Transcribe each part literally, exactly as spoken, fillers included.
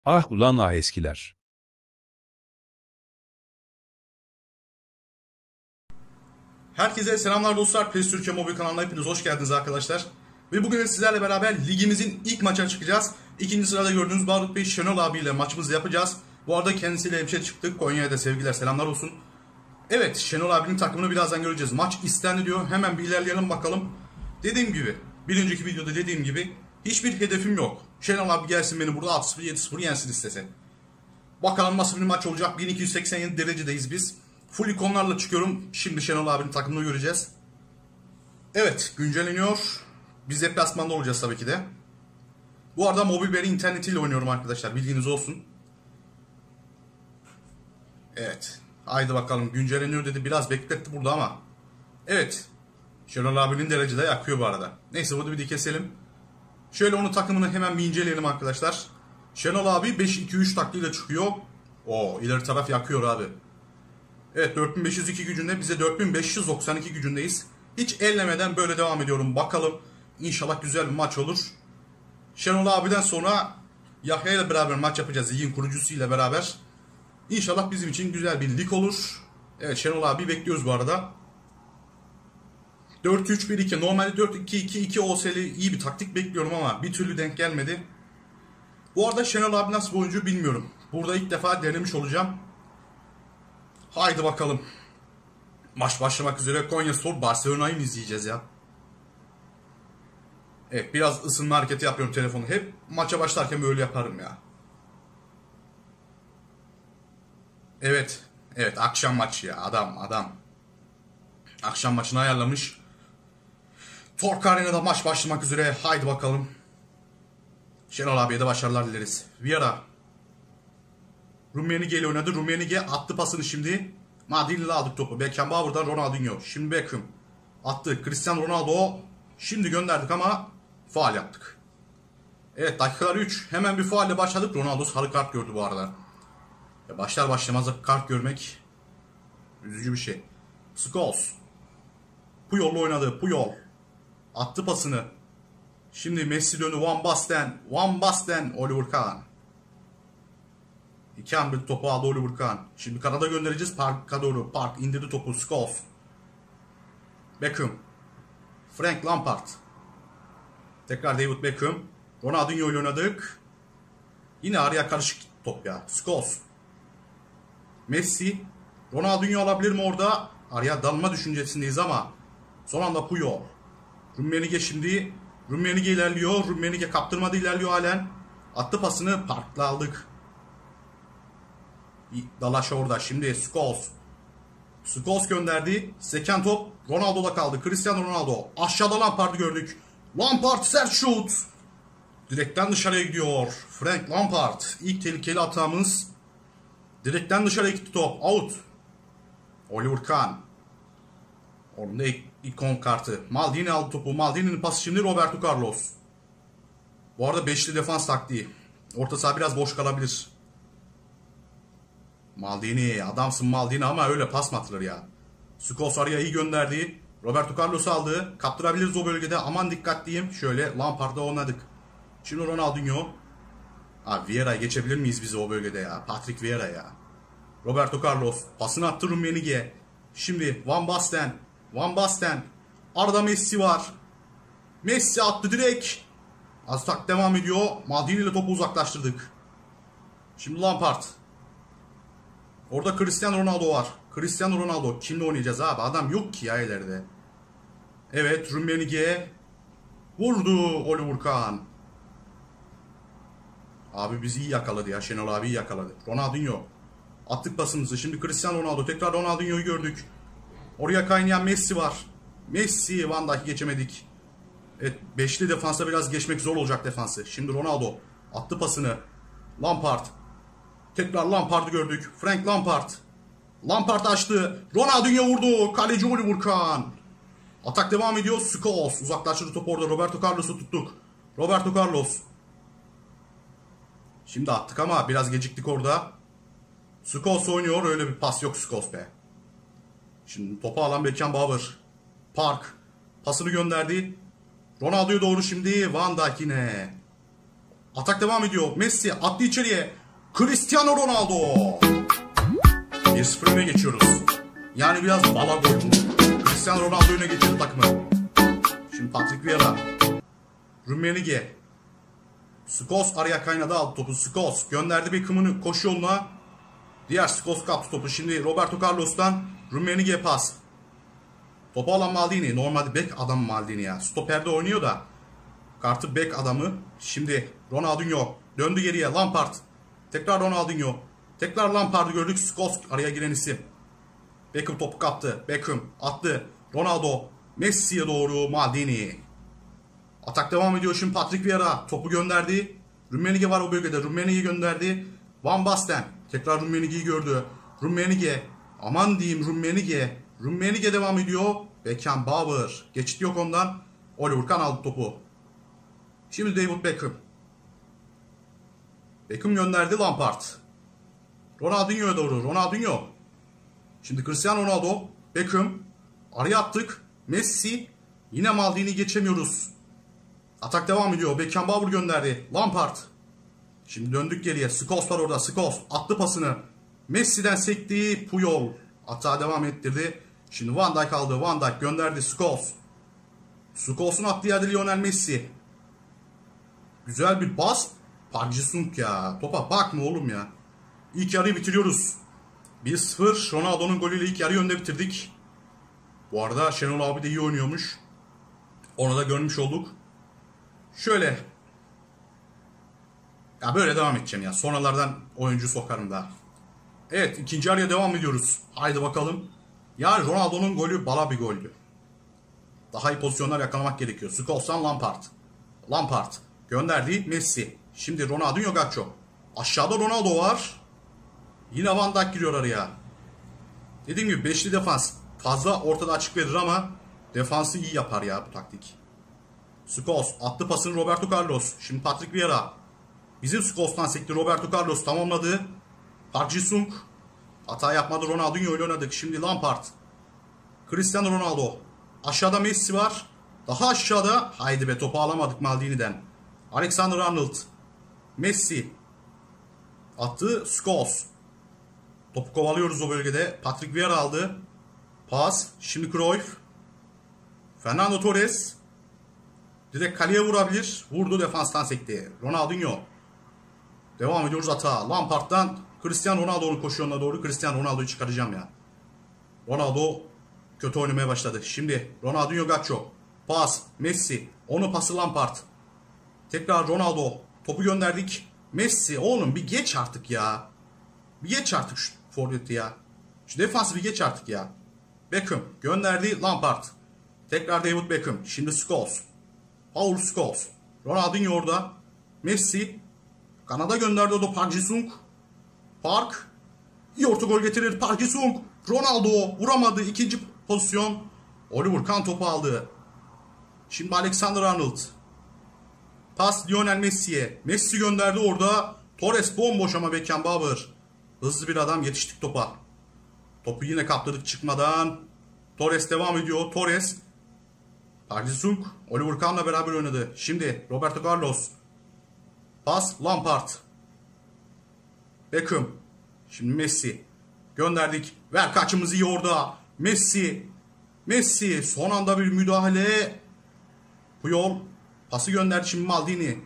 Ah ulan ah eskiler. Herkese selamlar dostlar. PES Türkiye Mobil kanalına hepiniz hoş geldiniz arkadaşlar. Ve bugün sizlerle beraber ligimizin ilk maçına çıkacağız. İkinci sırada gördüğünüz Barut Bey Şenol abiyle maçımızı yapacağız. Bu arada kendisiyle hemşe çıktık. Konya'ya da sevgiler selamlar olsun. Evet, Şenol abinin takımını birazdan göreceğiz. Maç istendi diyor. Hemen bir ilerleyelim bakalım. Dediğim gibi, bir önceki videoda dediğim gibi hiçbir hedefim yok. Şenol abi gelsin beni burada altı sıfır yedi sıfır yensin istese. Bakalım nasıl bir maç olacak. bin iki yüz seksen yedi derecedeyiz biz. Full ikonlarla çıkıyorum. Şimdi Şenol abinin takımını göreceğiz. Evet, güncelleniyor. Biz deplasmanda olacağız tabii ki de. Bu arada mobil veri internetiyle oynuyorum arkadaşlar. Bilginiz olsun. Evet. Haydi bakalım, güncelleniyor dedi. Biraz bekletti burada ama. Evet. Şenol abinin derecede yakıyor bu arada. Neyse, bunu bir de keselim. Şöyle onun takımını hemen bir inceleyelim arkadaşlar. Şenol abi beş iki üç taktiğiyle çıkıyor. Oo, ileri taraf yakıyor abi. Evet, dört bin beş yüz iki gücünde, bize dört bin beş yüz doksan iki gücündeyiz. Hiç ellemeden böyle devam ediyorum. Bakalım, İnşallah güzel bir maç olur. Şenol abiden sonra Yahya ile beraber maç yapacağız. Ligin kurucusuyla beraber. İnşallah bizim için güzel bir lig olur. Evet, Şenol abi bekliyoruz bu arada. dört üç bir iki. Normalde dört iki iki iki olsaydı iyi bir taktik bekliyorum ama bir türlü denk gelmedi. Bu arada Şenol abi nasıl bir oyuncu bilmiyorum. Burada ilk defa denemiş olacağım. Haydi bakalım. Maç başlamak üzere. Konyaspor Barcelona'yı mı izleyeceğiz ya? Evet, biraz ısınma hareketi yapıyorum telefonu. Hep maça başlarken böyle yaparım ya. Evet. Evet, akşam maçı ya. Adam adam. Akşam maçını ayarlamış. Tork Arena'da maç başlamak üzere. Haydi bakalım. Şenol abiye de başarılar dileriz. Vieira. Rummenigge ile oynadı. Rummenigge attı pasını şimdi. Madrid'le aldık topu. Beckenbauer'dan Ronaldinho. Şimdi Beckham. Attı. Cristiano Ronaldo. Şimdi gönderdik ama faul yaptık. Evet, dakikalar üç. Hemen bir faulle başladık. Ronaldo sarı kart gördü bu arada. Ya başlar başlamaz da kart görmek üzücü bir şey. Scholes. Puyol'la oynadı. Puyol. Attı pasını. Şimdi Messi döndü. Van Basten. Van Basten. Oliver Kahn. İki an bir topu aldı Oliver Kahn. Şimdi kanada göndereceğiz. Park'a doğru. Park indirdi topu. Scholes. Beckham. Frank Lampard. Tekrar David Beckham. Ronaldinho ile oynadık. Yine araya karışık top ya. Scholes. Messi. Ronaldinho alabilir mi orada? Araya dalma düşüncesindeyiz ama son anda Puyol. Rummenigge şimdi. Rummenigge ilerliyor. Rummenigge kaptırmadı, ilerliyor halen. Attı pasını. Park'la aldık. Dalaş orada. Şimdi Scholes. Scholes gönderdi. Seken top Ronaldo'da kaldı. Cristiano Ronaldo. Aşağıda Lampard'ı gördük. Lampard sert şut. Direkten dışarıya gidiyor. Frank Lampard. İlk tehlikeli atağımız. Direkten dışarıya gitti top. Out. Oliver Kahn. Orada ikon kartı. Maldini aldı topu. Maldini'nin pası şimdi Roberto Carlos. Bu arada beşli defans taktiği. Orta saha biraz boş kalabilir. Maldini. Adamsın Maldini ama öyle pas mı atılır ya? Scholes araya iyi gönderdi. Roberto Carlos aldı. Kaptırabiliriz o bölgede. Aman dikkat diyeyim. Şöyle Lampard'da oynadık. Şimdi Ronaldinho. Abi Vieira'ya geçebilir miyiz bizi o bölgede ya? Patrick Vieira ya. Roberto Carlos. Pasını attı Rummenigge. Şimdi Van Basten. Van Basten. Arada Messi var. Messi attı direkt. Atak devam ediyor. Maldini ile topu uzaklaştırdık. Şimdi Lampard. Orada Cristiano Ronaldo var. Cristiano Ronaldo. Kimle oynayacağız abi? Adam yok ki ya ileride. Evet, Rummenigge. Vurdu Oliver Kahn. Abi bizi iyi yakaladı ya. Şenol abi iyi yakaladı. Ronaldinho. Attık pasımızı. Şimdi Cristiano Ronaldo. Tekrar Ronaldinho'yu gördük. Oraya kaynayan Messi var. Messi. Van Dijk'i geçemedik. Evet, beşli defansa biraz geçmek zor olacak defansı. Şimdi Ronaldo. Attı pasını. Lampard. Tekrar Lampard'ı gördük. Frank Lampard. Lampard açtı. Ronaldinho vurdu. Kaleci Oliver Kahn. Atak devam ediyor. Scholes. Uzaklaştırdı topu orada. Roberto Carlos'u tuttuk. Roberto Carlos. Şimdi attık ama biraz geciktik orada. Scholes oynuyor. Öyle bir pas yok Scholes be. Şimdi topu alan Beckenbauer. Park. Pasını gönderdi. Ronaldo'ya doğru şimdi. Van Dijk yine. Atak devam ediyor. Messi attı içeriye. Cristiano Ronaldo. bir sıfır öne geçiyoruz. Yani biraz bala gol. Cristiano Ronaldo öne geçirdi takımı. Şimdi Patrick Vieira. Rummenigge. Scholes araya kaynadı, aldı topu. Scholes gönderdi Beckham'ın koşu yoluna. Diğer Scholes kaptı topu. Şimdi Roberto Carlos'tan Rummenigge'ye pas. Topu alan Maldini. Normalde bek adamı Maldini ya. Stoperde oynuyor da. Kartı bek adamı. Şimdi Ronaldinho. Döndü geriye. Lampard. Tekrar Ronaldinho. Tekrar Lampard'ı gördük. Scholes araya giren isim. Beckham topu kaptı. Beckham attı. Ronaldo. Messi'ye doğru Maldini. Atak devam ediyor şimdi Patrick Vieira. Topu gönderdi. Rummenigge var o bölgede. Rummenigge gönderdi. Van Basten. Tekrar Rummenigge'yi gördü. Rummenigge. Aman diyeyim Rummenigge. Rummenigge devam ediyor. Beckenbauer. Geçit yok ondan. Oliver Kahn aldı topu. Şimdi David Beckham. Beckham gönderdi Lampard. Ronaldinho'ya doğru. Ronaldinho. Şimdi Cristiano Ronaldo. Beckham. Araya attık. Messi. Yine Maldini geçemiyoruz. Atak devam ediyor. Beckenbauer gönderdi. Lampard. Şimdi döndük geriye. Scholes var orada. Scholes attı pasını. Messi'den sekti. Puyol. Atağa devam ettirdi. Şimdi Van Dijk aldı. Van Dijk gönderdi. Scholes. Scholes'un attığı yerde Lionel Messi. Güzel bir bas. Park Ji-sung ya. Topa bakma oğlum ya. İlk yarıyı bitiriyoruz. bir sıfır. Ronaldo'nun golüyle ilk yarıyı önde bitirdik. Bu arada Şenol abi de iyi oynuyormuş. Onu da görmüş olduk. Şöyle. Ya böyle devam edeceğim ya. Sonralardan oyuncu sokarım daha. Evet, ikinci yarıya devam ediyoruz. Haydi bakalım. Yani Ronaldo'nun golü bala bir goldü. Daha iyi pozisyonlar yakalamak gerekiyor. Scholes'tan Lampard. Lampard gönderdi Messi. Şimdi Ronaldinho Gaccio. Aşağıda Ronaldo var. Yine Van Dijk giriyor araya. Dediğim gibi beşli defans. Fazla ortada açık verir ama defansı iyi yapar ya bu taktik. Scholes attı pasını Roberto Carlos. Şimdi Patrick Vieira. Bizim Scholes'tan sekti Roberto Carlos tamamladı. Park Ji-sung. Hata yapmadı, Ronaldinho ile oynadık. Şimdi Lampard. Cristiano Ronaldo. Aşağıda Messi var. Daha aşağıda. Haydi be, topu alamadık Maldini'den. Alexander-Arnold. Messi. Attı Scholes. Topu kovalıyoruz o bölgede. Patrick Vieira aldı. Pas. Şimdi Cruyff. Fernando Torres. Direkt kaleye vurabilir. Vurdu, defanstan sekti. Ronaldinho. Devam ediyoruz hata. Lampard'dan Cristiano Ronaldo'nun koşu yoluna doğru. Cristiano Ronaldo'yu çıkaracağım ya. Ronaldo kötü oynamaya başladı. Şimdi Ronaldinho Gaccio. Pas. Messi. Onu pası Lampard. Tekrar Ronaldo. Topu gönderdik. Messi. Oğlum bir geç artık ya. Bir geç artık şu forveti ya. Şu defansı bir geç artık ya. Beckham gönderdi Lampard. Tekrar David Beckham. Şimdi Scholes. Paul Scholes. Ronaldinho orada. Messi. Kanada gönderdi o da Park Ji-sung. Park. İyi orta gol getirir. Park Ji-sung. Ronaldo vuramadı. İkinci pozisyon. Oliver Kahn topu aldı. Şimdi Alexander-Arnold. Pas Lionel Messi'ye. Messi gönderdi orada. Torres bomboş ama Beckenbauer. Hızlı bir adam, yetiştik topa. Topu yine kaptırdık çıkmadan. Torres devam ediyor. Torres. Park Ji-sung Oliver Kahn'la beraber oynadı. Şimdi Roberto Carlos. Pas Lampard. Beckham. Şimdi Messi. Gönderdik. Ver kaçımız iyi orada. Messi. Messi. Son anda bir müdahale. Puyol. Pası gönderdi şimdi Maldini.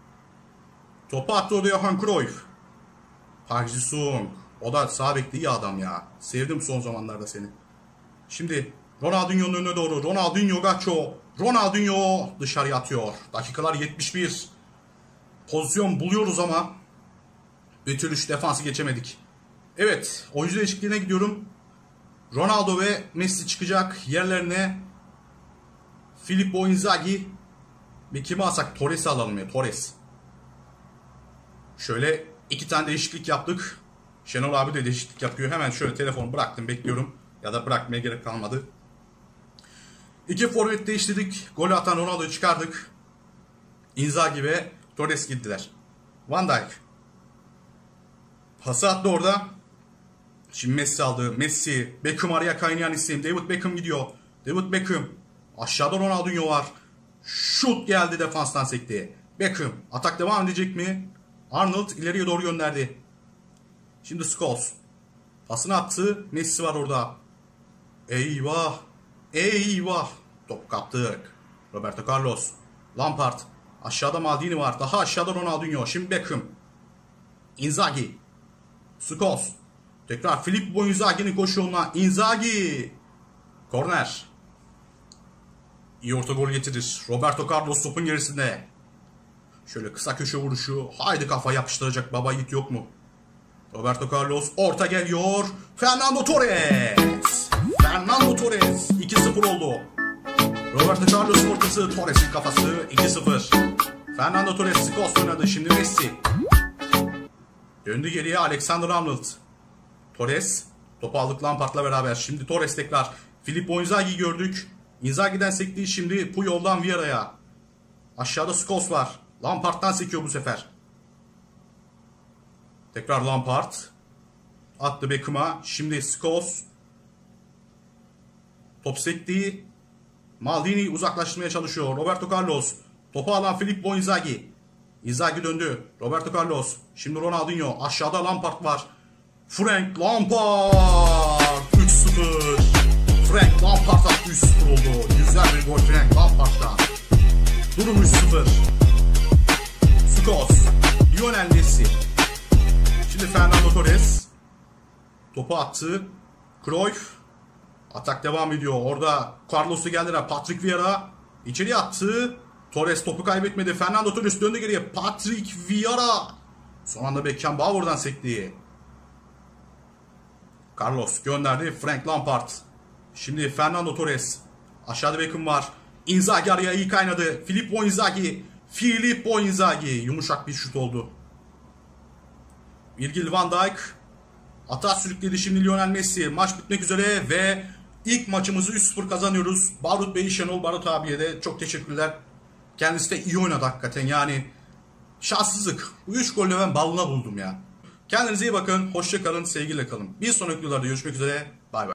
Topu attı orada Johan Cruyff. Park Ji-sung. O da sağ bekli iyi adam ya. Sevdim son zamanlarda seni. Şimdi Ronaldinho'nun önüne doğru. Ronaldinho Gaccio. Ronaldinho dışarıya atıyor. Dakikalar yetmiş bir. Pozisyon buluyoruz ama bir türlü şu defansı geçemedik. Evet, oyuncu değişikliğine gidiyorum. Ronaldo ve Messi çıkacak. Yerlerine Filippo Inzaghi ve kimi alsak? Torres'i alalım ya, Torres. Şöyle iki tane değişiklik yaptık. Şenol abi de değişiklik yapıyor. Hemen şöyle telefonu bıraktım, bekliyorum. Ya da bırakmaya gerek kalmadı. İki forvet değiştirdik. Golü atan Ronaldo'yu çıkardık. Inzaghi ve Torres gittiler. Van Dijk. Pası attı orada. Şimdi Messi aldı. Messi. Beckham araya kaynayan isim. David Beckham gidiyor. David Beckham. Aşağıda Ronaldinho var. Şut geldi, defanstan sekti. Beckham. Atak devam edecek mi? Arnold ileriye doğru gönderdi. Şimdi Scholes. Pasını attı. Messi var orada. Eyvah. Eyvah. Top kaptık. Roberto Carlos. Lampard. Aşağıda Maldini var. Daha aşağıda Ronaldinho. Şimdi Beckham. Inzaghi. Scholes. Tekrar Filippo Inzaghi'nin koşu yoluna. Inzaghi. Korner. İyi orta gol getirir. Roberto Carlos topun gerisinde. Şöyle kısa köşe vuruşu. Haydi kafa yapıştıracak baba yiğit yok mu? Roberto Carlos orta geliyor. Fernando Torres. Fernando Torres. iki sıfır oldu. Roberto Carlos'un ortası. Torres'in kafası. iki sıfır. Fernando Torres Scholes oynadı. Şimdi Messi. Döndü geriye Alexander Arnold. Torres. Topu aldık Lampard'la beraber. Şimdi Torres tekrar. Filippo Inzaghi'yi gördük. Inzaghi'den sektiği şimdi Puyol'dan Vieira'ya. Aşağıda Scholes var. Lampard'dan sekiyor bu sefer. Tekrar Lampard. Attı Beckham'a. Şimdi Scholes. Top sektiği. Maldini uzaklaştırmaya çalışıyor. Roberto Carlos. Topu alan Filippo Inzaghi. Inzaghi döndü. Roberto Carlos. Şimdi Ronaldinho. Aşağıda Lampard var. Frank Lampard. üç sıfır. Frank Lampard'a üç sıfır oldu. Güzel bir gol Frank Lampard'dan. Durum üç sıfır. Scholes. Lionel Messi. Şimdi Fernando Torres. Topu attı. Cruyff. Atak devam ediyor. Orada Carlos'u geldiler. Patrick Vieira. İçeri attı. Torres topu kaybetmedi. Fernando Torres döndü geriye. Patrick Vieira. Son anda Beckenbauer'dan sekti. Carlos gönderdi. Frank Lampard. Şimdi Fernando Torres. Aşağıda Beckham var. Inzaghi araya iyi kaynadı. Filippo Inzaghi. Filippo Inzaghi. Yumuşak bir şut oldu. Virgil van Dijk. Atağa sürükledi şimdi Lionel Messi. Maç bitmek üzere ve ilk maçımızı üç sıfır kazanıyoruz. Barut Bey, Şenol Barut abiye de çok teşekkürler. Kendisi de iyi oynadı hakikaten yani. Şanssızlık. Bu üç golü ben balına buldum ya. Kendinize iyi bakın. Hoşça kalın. Sevgiyle kalın. Bir sonraki videolarda görüşmek üzere. Bay bay.